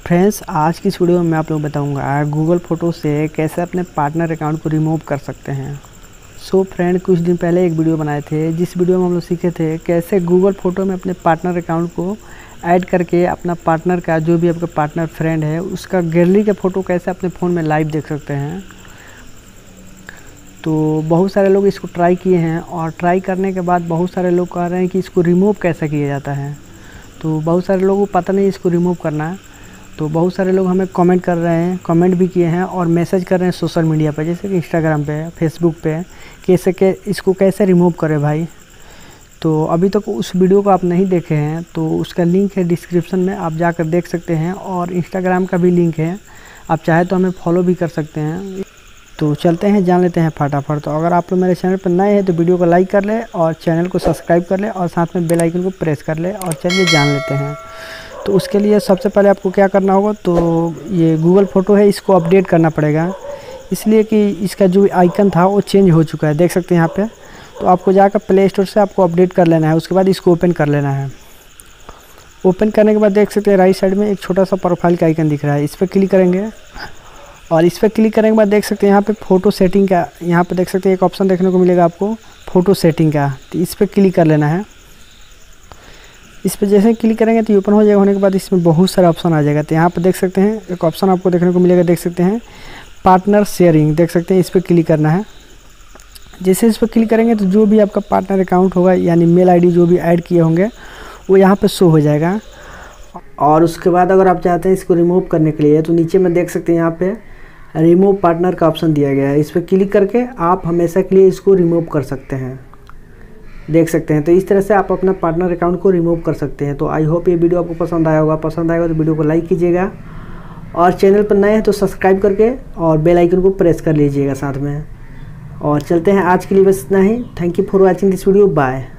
Friends, आज की इस वीडियो में मैं आप लोग बताऊंगा गूगल फ़ोटो से कैसे अपने पार्टनर अकाउंट को रिमूव कर सकते हैं। सो फ्रेंड, कुछ दिन पहले एक वीडियो बनाए थे जिस वीडियो में हम लोग सीखे थे कैसे गूगल फ़ोटो में अपने पार्टनर अकाउंट को ऐड करके अपना पार्टनर का जो भी आपका पार्टनर फ्रेंड है उसका गैलरी का फ़ोटो कैसे अपने फ़ोन में लाइव देख सकते हैं। तो बहुत सारे लोग इसको ट्राई किए हैं और ट्राई करने के बाद बहुत सारे लोग कह रहे हैं कि इसको रिमूव कैसे किया जाता है। तो बहुत सारे लोगों को पता नहीं इसको रिमूव करना है। तो बहुत सारे लोग हमें कमेंट कर रहे हैं, कमेंट भी किए हैं और मैसेज कर रहे हैं सोशल मीडिया पर, जैसे कि इंस्टाग्राम पे, फेसबुक पे, कैसे इसको कैसे रिमूव करें भाई। तो अभी तक उस वीडियो को आप नहीं देखे हैं तो उसका लिंक है डिस्क्रिप्शन में, आप जाकर देख सकते हैं। और इंस्टाग्राम का भी लिंक है, आप चाहे तो हमें फॉलो भी कर सकते हैं। तो चलते हैं, जान लेते हैं फटाफट। तो अगर आप लोग मेरे चैनल पर नए हैं तो वीडियो को लाइक कर ले और चैनल को सब्सक्राइब कर ले और साथ में बेल आइकन को प्रेस कर ले। और चलिए जान लेते हैं। तो उसके लिए सबसे पहले आपको क्या करना होगा, तो ये गूगल फ़ोटो है, इसको अपडेट करना पड़ेगा, इसलिए कि इसका जो आइकन था वो चेंज हो चुका है, देख सकते हैं यहाँ पे। तो आपको जाकर प्ले स्टोर से आपको अपडेट कर लेना है, उसके बाद इसको ओपन कर लेना है। ओपन करने के बाद देख सकते हैं राइट साइड में एक छोटा सा प्रोफाइल का आइकन दिख रहा है, इस पर क्लिक करेंगे। और इस पर क्लिक करने के बाद देख सकते हैं यहाँ पे फ़ोटो सेटिंग का, यहाँ पे देख सकते हैं एक ऑप्शन देखने को मिलेगा आपको फ़ोटो सेटिंग का। तो इस पर क्लिक कर लेना है। इस पर जैसे क्लिक करेंगे तो ओपन हो जाएगा। होने के बाद इसमें बहुत सारा ऑप्शन आ जाएगा। तो यहाँ पर देख सकते हैं एक ऑप्शन आपको देखने को मिलेगा, देख सकते हैं पार्टनर शेयरिंग, देख सकते हैं इस पर क्लिक करना है। जैसे इस पर क्लिक करेंगे तो जो भी आपका पार्टनर अकाउंट होगा यानी मेल आईडी जो भी ऐड किए होंगे वो यहाँ पर शो हो जाएगा। और उसके बाद अगर आप चाहते हैं इसको रिमूव करने के लिए तो नीचे में देख सकते हैं यहाँ पे रिमूव पार्टनर का ऑप्शन दिया गया है। इस पर क्लिक करके आप हमेशा के लिए इसको रिमूव कर सकते हैं, देख सकते हैं। तो इस तरह से आप अपना पार्टनर अकाउंट को रिमूव कर सकते हैं। तो आई होप ये वीडियो आपको पसंद आया होगा। पसंद आएगा तो वीडियो को लाइक कीजिएगा और चैनल पर नए हैं तो सब्सक्राइब करके और बेल आइकन को प्रेस कर लीजिएगा साथ में। और चलते हैं, आज के लिए बस इतना ही। Thank you for watching this video, bye.